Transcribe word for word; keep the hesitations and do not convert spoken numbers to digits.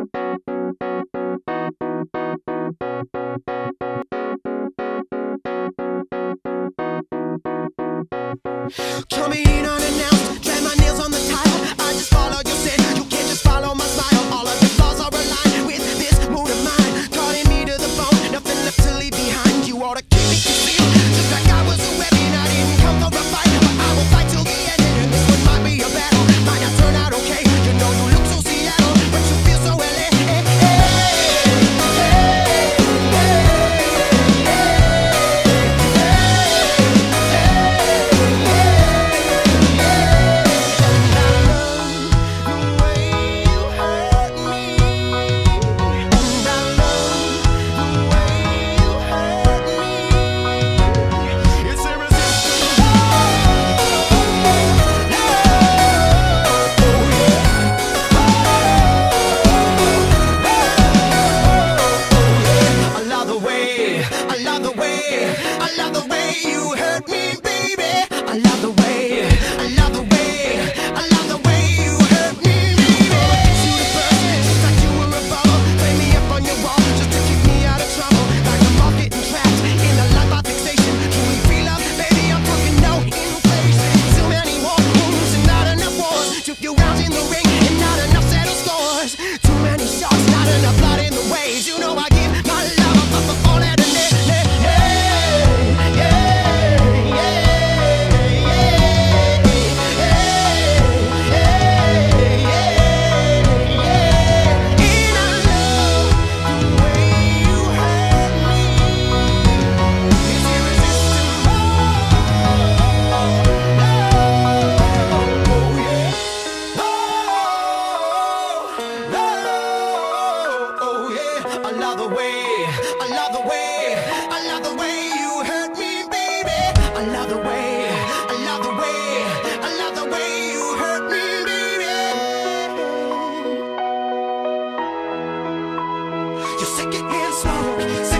Coming in unannounced, drag my nails on the tile. I just follow your sin, you can't just follow my smile. All of the flaws are aligned with this mood of mine. Calling me to the bone, nothing left to leave behind. You ought to keep it concealed, just like I was a weapon. I didn't come for a fight, but I will fight till the end. And this one might be a battle, might not turn out okay. You know you look so Seattle, but you feel so L A. Hey, I love the way you hurt me, baby. I love the way, I love the way, I love the way you hurt me, baby. Shoot it first, just like you were a bubble. Play me up on your wall, just to keep me out of trouble. Like I'm all getting trapped in a life of fixation. Truly free love, baby, I'm talking no inflation. Too many war wounds and not enough wars. Too few rounds in the ring and not enough settled scores. Too many shots, not enough blood in the waves. You know I give my love up for all that and that. I love the way, I love the way, I love the way you hurt me, baby. I love the way, I love the way, I love the way you hurt me, baby. Your secondhand smoke